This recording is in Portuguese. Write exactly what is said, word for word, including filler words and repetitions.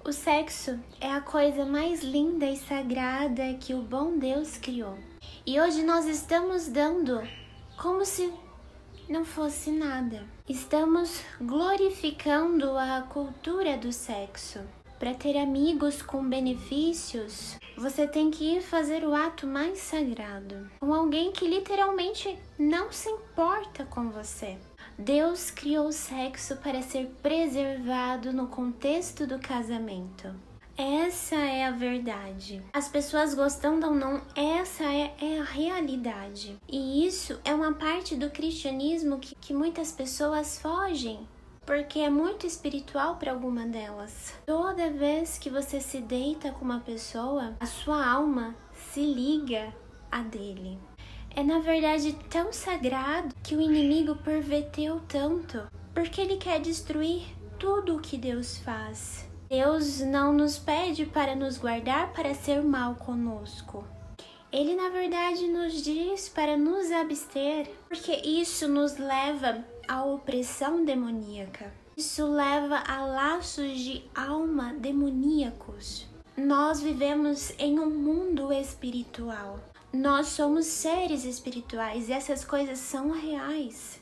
O sexo é a coisa mais linda e sagrada que o bom Deus criou. E hoje nós estamos dando como se não fosse nada. Estamos glorificando a cultura do sexo. Para ter amigos com benefícios, você tem que ir fazer o ato mais sagrado, com alguém que literalmente não se importa com você. Deus criou o sexo para ser preservado no contexto do casamento. Essa é a verdade. As pessoas gostando ou não, essa é, é a realidade. E isso é uma parte do cristianismo que, que muitas pessoas fogem, porque é muito espiritual para alguma delas. Toda vez que você se deita com uma pessoa, a sua alma se liga à dele. É na verdade tão sagrado que o inimigo perverteu tanto, porque ele quer destruir tudo o que Deus faz. Deus não nos pede para nos guardar para ser mal conosco. Ele na verdade nos diz para nos abster, porque isso nos leva à opressão demoníaca. Isso leva a laços de alma demoníacos. Nós vivemos em um mundo espiritual. Nós somos seres espirituais e essas coisas são reais.